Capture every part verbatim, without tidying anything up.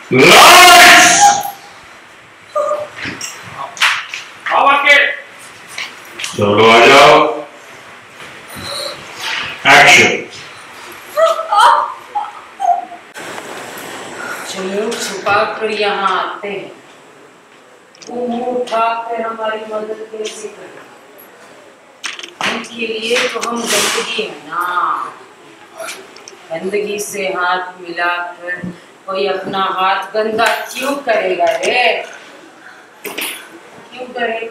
Lights! आओ आके। चलो आ जाओ। एक्शन। चलो छुपा कर यहाँ आते हैं, वो मुंह उठा कर हमारी मदद कैसे करें? उनके लिए तो हम गंदगी है ना, गंदगी से हाथ मिलाकर कोई अपना हाथ गंदा क्यों करेगा रे? क्यों करेगा?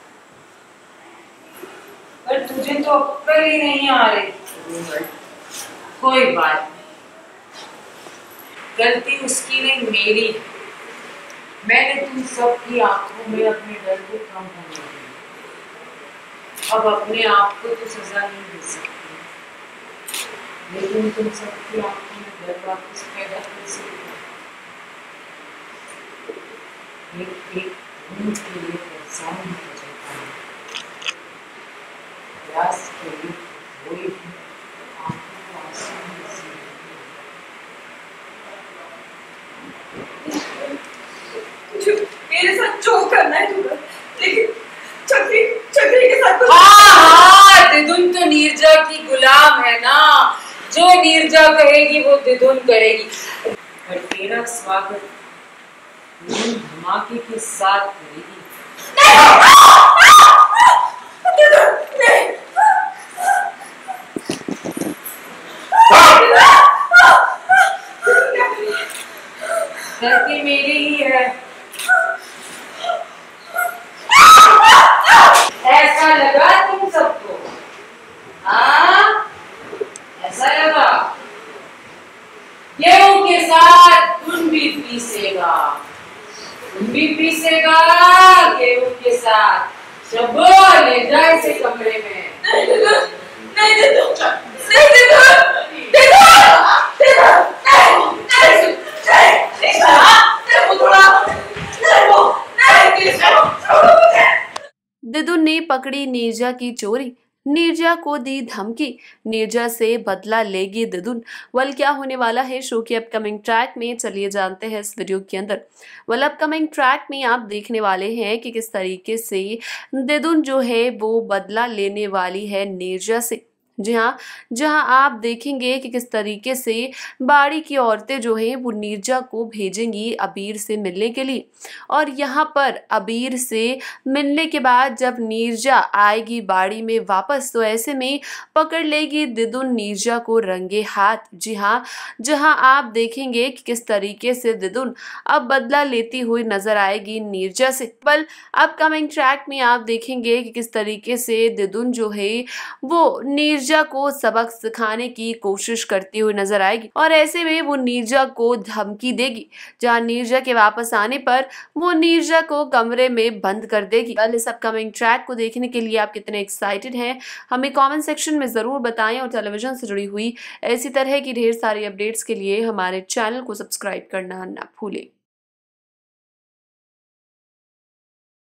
पर तुझे तो अक्ल ही नहीं आ रही। कोई बात नहीं, गलती उसकी नहीं मेरी है। मैंने तुम सबकी आंखों में अपने डर को कम होने दिया। अब अपने आप को तो सजा नहीं दे सकती, लेकिन तुम सबकी आंखों में डर वापस पैदा कर सकते हो। एक एक बूंद के लिए परेशान हो जाता है, प्यास के लिए कोई भी आंखों को आंसू नहीं। मेरे साथ जो करना है तू कर, लेकिन चक्री चक्री के साथ हाँ हाँ, दिदुन तो नीरजा की गुलाम है ना, जो नीरजा कहेगी वो दिदुन करेगी। पर तेरा स्वागत धमाके के साथ करेगी। गलती मेरी ही है। ऐसा लगा तुम सबको? हाँ, ऐसा लगा? गेहूं के साथ तुम भी पीसेगा, तुम भी पीसेगा गेहूं के साथ। शब्बो ले जाए से कमरे में। नहीं दे दो, नहीं दे दो, नहीं दे दो, दे दो, दे दो, नहीं, नहीं, नहीं, नहीं, वो थोड़ा, नहीं वो, नहीं, नहीं, छोड़ो मुझे। दिदुन ने पकड़ी नीरजा की चोरी, नीरजा को दी धमकी, नीरजा से बदला लेगी दिदुन। वल क्या होने वाला है शो के अपकमिंग ट्रैक में, चलिए जानते हैं इस वीडियो के अंदर। वल अपकमिंग ट्रैक में आप देखने वाले हैं कि किस तरीके से दिदुन जो है वो बदला लेने वाली है नीरजा से। जी हाँ, जहां आप देखेंगे कि किस तरीके से बाड़ी की औरतें जो है वो नीरजा को भेजेंगी अबीर से मिलने के लिए, और यहाँ पर अबीर से मिलने के बाद जब नीरजा आएगी बाड़ी में वापस, तो ऐसे में पकड़ लेगी दिदुन नीरजा को रंगे हाथ। जी हाँ, जहां आप देखेंगे कि किस तरीके से दिदुन अब बदला लेती हुई नजर आएगी नीरजा से। बल अपकमिंग ट्रैक में आप देखेंगे कि किस तरीके से दिदुन जो है वो नीरजा को सबक सिखाने की कोशिश करती हुई नजर आएगी, और ऐसे में वो नीरजा को धमकी देगी, जहां नीरजा के वापस आने पर वो नीरजा को कमरे में बंद कर देगी। कल इस अपकमिंग ट्रैक को देखने के लिए आप कितने एक्साइटेड हैं हमें कमेंट सेक्शन में जरूर बताएं, और टेलीविजन से जुड़ी हुई ऐसी तरह की ढेर सारी अपडेट्स के लिए हमारे चैनल को सब्सक्राइब करना ना भूलें।